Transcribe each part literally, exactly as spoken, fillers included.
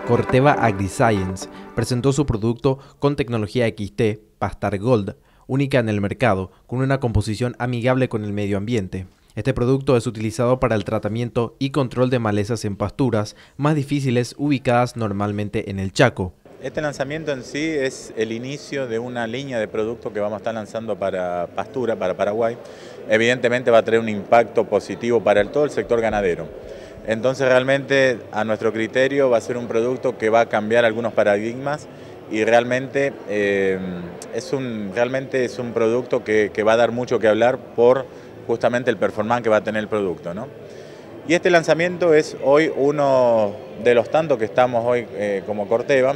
Corteva AgriScience presentó su producto con tecnología X T, Pastar Gold, única en el mercado, con una composición amigable con el medio ambiente. Este producto es utilizado para el tratamiento y control de malezas en pasturas más difíciles ubicadas normalmente en el Chaco. Este lanzamiento en sí es el inicio de una línea de productos que vamos a estar lanzando para pastura, para Paraguay. Evidentemente va a tener un impacto positivo para el, todo el sector ganadero. Entonces realmente a nuestro criterio va a ser un producto que va a cambiar algunos paradigmas y realmente, eh, es, un, realmente es un producto que, que va a dar mucho que hablar por justamente el performance que va a tener el producto, ¿no? Y este lanzamiento es hoy uno de los tantos que estamos hoy eh, como Corteva.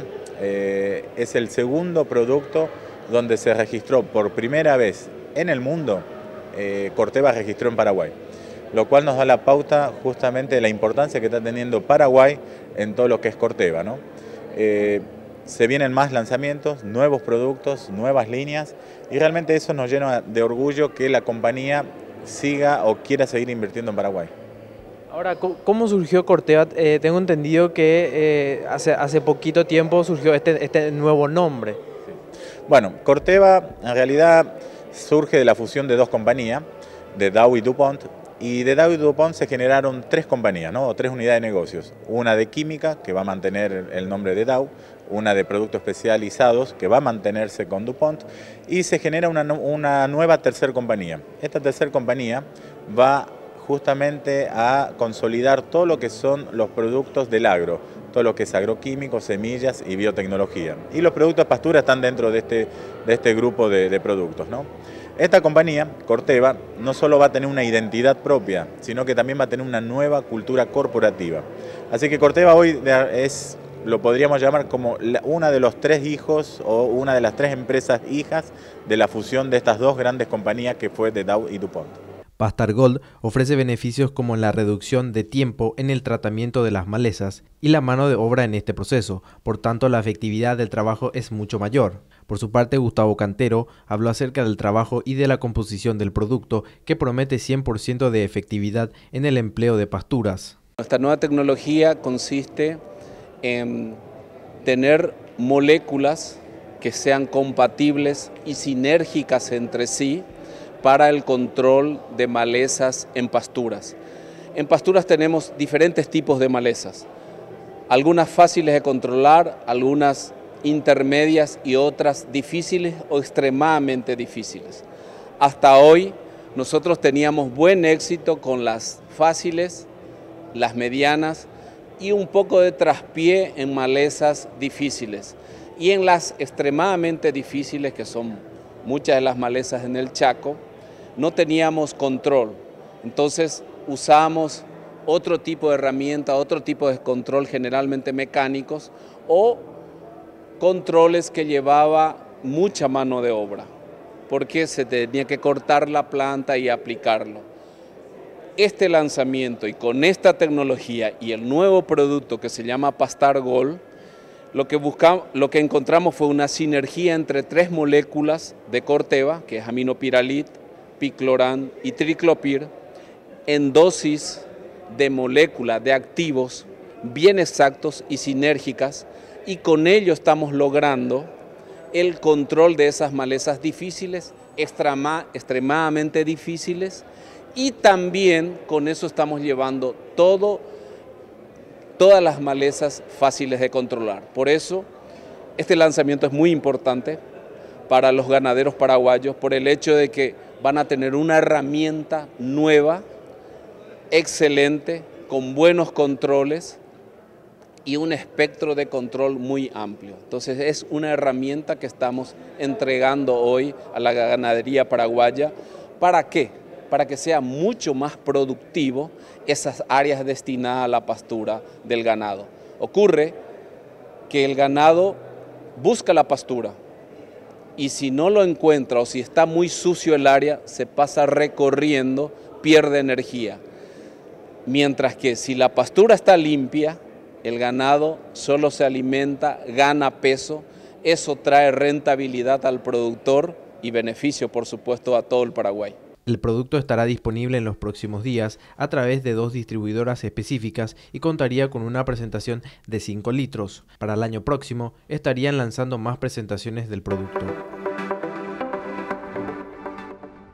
Eh, es el segundo producto donde se registró por primera vez en el mundo, eh, Corteva registró en Paraguay, lo cual nos da la pauta justamente de la importancia que está teniendo Paraguay en todo lo que es Corteva, ¿no? Eh, se vienen más lanzamientos, nuevos productos, nuevas líneas y realmente eso nos llena de orgullo que la compañía siga o quiera seguir invirtiendo en Paraguay. Ahora, ¿cómo surgió Corteva? Eh, tengo entendido que eh, hace, hace poquito tiempo surgió este, este nuevo nombre. Sí. Bueno, Corteva en realidad surge de la fusión de dos compañías, de Dow y DuPont, y de Dow y DuPont se generaron tres compañías, ¿no? O tres unidades de negocios. Una de química, que va a mantener el nombre de Dow, una de productos especializados, que va a mantenerse con DuPont, y se genera una, una nueva tercera compañía. Esta tercera compañía va justamente a consolidar todo lo que son los productos del agro, todo lo que es agroquímico, semillas y biotecnología. Y los productos de pastura están dentro de este, de este grupo de, de productos, ¿no? Esta compañía, Corteva, no solo va a tener una identidad propia, sino que también va a tener una nueva cultura corporativa. Así que Corteva hoy es, lo podríamos llamar como una de los tres hijos o una de las tres empresas hijas de la fusión de estas dos grandes compañías que fue de Dow y DuPont. Pastar Gold ofrece beneficios como la reducción de tiempo en el tratamiento de las malezas y la mano de obra en este proceso, por tanto la efectividad del trabajo es mucho mayor. Por su parte, Gustavo Cantero habló acerca del trabajo y de la composición del producto que promete cien por ciento de efectividad en el empleo de pasturas. Esta nueva tecnología consiste en tener moléculas que sean compatibles y sinérgicas entre sí para el control de malezas en pasturas. En pasturas tenemos diferentes tipos de malezas, algunas fáciles de controlar, algunas intermedias y otras difíciles o extremadamente difíciles. Hasta hoy nosotros teníamos buen éxito con las fáciles, las medianas y un poco de traspié en malezas difíciles. Y en las extremadamente difíciles, que son muchas de las malezas en el Chaco, no teníamos control. Entonces usamos otro tipo de herramienta, otro tipo de control, generalmente mecánicos, o controles que llevaba mucha mano de obra, porque se tenía que cortar la planta y aplicarlo. Este lanzamiento y con esta tecnología y el nuevo producto que se llama Pastar Gold, lo que buscamos, lo que encontramos fue una sinergia entre tres moléculas de Corteva, que es aminopiralit, picloran y triclopir, en dosis de molécula de activos bien exactos y sinérgicas, y con ello estamos logrando el control de esas malezas difíciles, extrema, extremadamente difíciles, y también con eso estamos llevando todo, todas las malezas fáciles de controlar. Por eso este lanzamiento es muy importante para los ganaderos paraguayos, por el hecho de que van a tener una herramienta nueva, excelente, con buenos controles y un espectro de control muy amplio. Entonces es una herramienta que estamos entregando hoy a la ganadería paraguaya. ¿Para qué? Para que sea mucho más productivo esas áreas destinadas a la pastura del ganado. Ocurre que el ganado busca la pastura, y si no lo encuentra o si está muy sucio el área, se pasa recorriendo, pierde energía. Mientras que si la pastura está limpia, el ganado solo se alimenta, gana peso, eso trae rentabilidad al productor y beneficio, por supuesto, a todo el Paraguay. El producto estará disponible en los próximos días a través de dos distribuidoras específicas y contaría con una presentación de cinco litros. Para el año próximo estarían lanzando más presentaciones del producto.